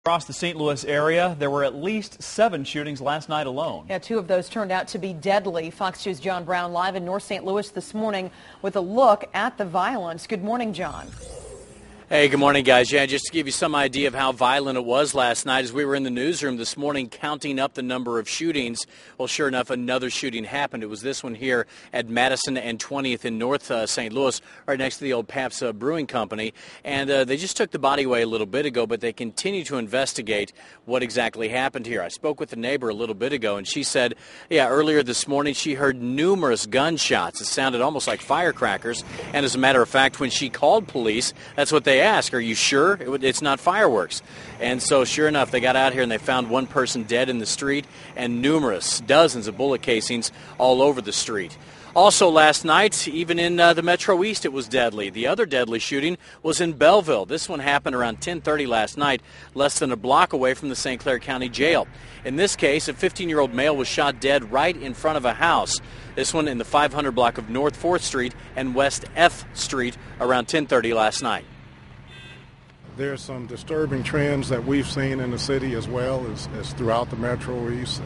Across the St. Louis area, there were at least 7 shootings last night alone. Yeah, 2 of those turned out to be deadly. Fox 2's John Brown live in North St. Louis this morning with a look at the violence. Good morning, John. Hey, good morning, guys. Yeah, just to give you some idea of how violent it was last night, as we were in the newsroom this morning counting up the number of shootings, well, sure enough, another shooting happened. It was this one here at Madison and 20th in North St. Louis, right next to the old Pabst Brewing Company. And they just took the body away a little bit ago, but they continue to investigate what exactly happened here. I spoke with a neighbor a little bit ago, and she said, yeah, earlier this morning she heard numerous gunshots. It sounded almost like firecrackers. And as a matter of fact, when she called police, that's what they asked. Are you sure it's not fireworks? And so sure enough, they got out here and they found one person dead in the street and dozens of bullet casings all over the street. Also last night, even in the Metro East, it was deadly. The other deadly shooting was in Belleville. This one happened around 10:30 last night, less than a block away from the St. Clair County Jail. In this case, a 15-year-old male was shot dead right in front of a house. This one in the 500 block of North 4th Street and West F Street around 10:30 last night. There's some disturbing trends that we've seen in the city as well as throughout the Metro East,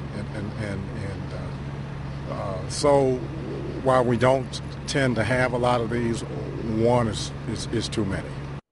so while we don't tend to have a lot of these, one is too many.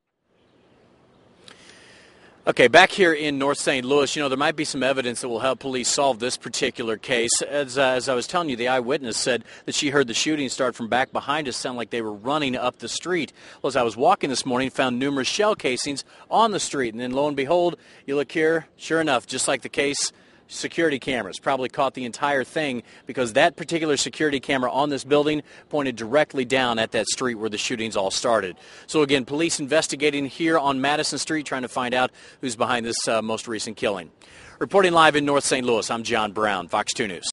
Okay, back here in North St. Louis, there might be some evidence that will help police solve this particular case. As I was telling you, the eyewitness said that she heard the shooting start from back behind us, sound like they were running up the street. Well, as I was walking this morning, found numerous shell casings on the street. And then lo and behold, you look here, sure enough, just like the case, security cameras probably caught the entire thing because that particular security camera on this building pointed directly down at that street where the shootings all started. So again, police investigating here on Madison Street, trying to find out who's behind this most recent killing. Reporting live in North St. Louis, I'm John Brown, Fox 2 News.